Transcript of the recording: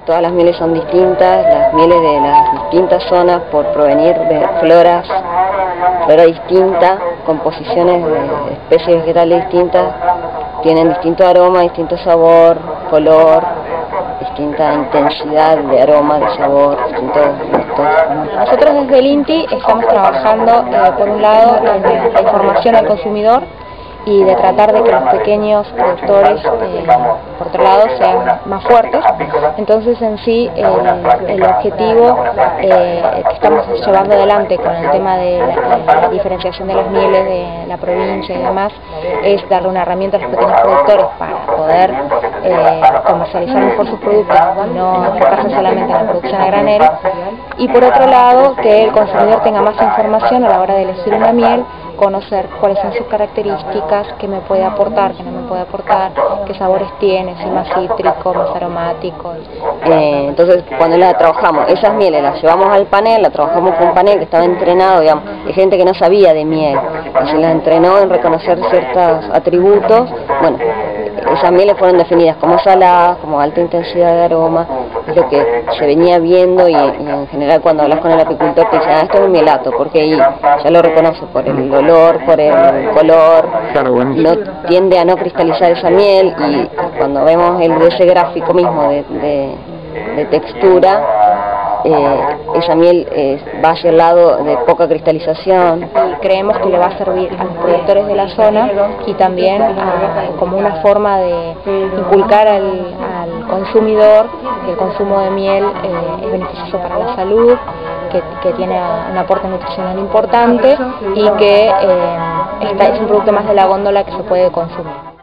todas las mieles son distintas, las mieles de las distintas zonas por provenir de flora distinta, composiciones de especies vegetales distintas, tienen distinto aroma, distinto sabor, color, distinta intensidad de aroma, de sabor, distintos gustos. Nosotros desde el INTI estamos trabajando, por un lado, en la información al consumidor y de tratar de que los pequeños productores, por otro lado, sean más fuertes. Entonces, en sí, el objetivo que estamos llevando adelante con el tema de la diferenciación de las mieles de la provincia y demás, es darle una herramienta a los pequeños productores para poder comercializar mejor sus productos y no enfocarse solamente en la producción a granel. Y por otro lado, que el consumidor tenga más información a la hora de elegir una miel, conocer cuáles son sus características, qué me puede aportar, qué no me puede aportar, qué sabores tiene, si más cítrico, más aromático. Entonces, cuando la trabajamos, esas mieles las llevamos al panel, la trabajamos con un panel que estaba entrenado, digamos, de gente que no sabía de miel, y se las entrenó en reconocer ciertos atributos. Bueno, esas mieles fueron definidas como saladas, como alta intensidad de aroma, es lo que se venía viendo y en general cuando hablas con el apicultor te dicen, esto es un mielato, porque ahí ya lo reconoce por el olor, por el color, no tiende a no cristalizar esa miel y cuando vemos ese gráfico mismo de textura, esa miel va hacia el lado de poca cristalización. Y creemos que le va a servir a los productores de la zona y también como una forma de inculcar al consumidor que el consumo de miel es beneficioso para la salud, que tiene un aporte nutricional importante y que es un producto más de la góndola que se puede consumir.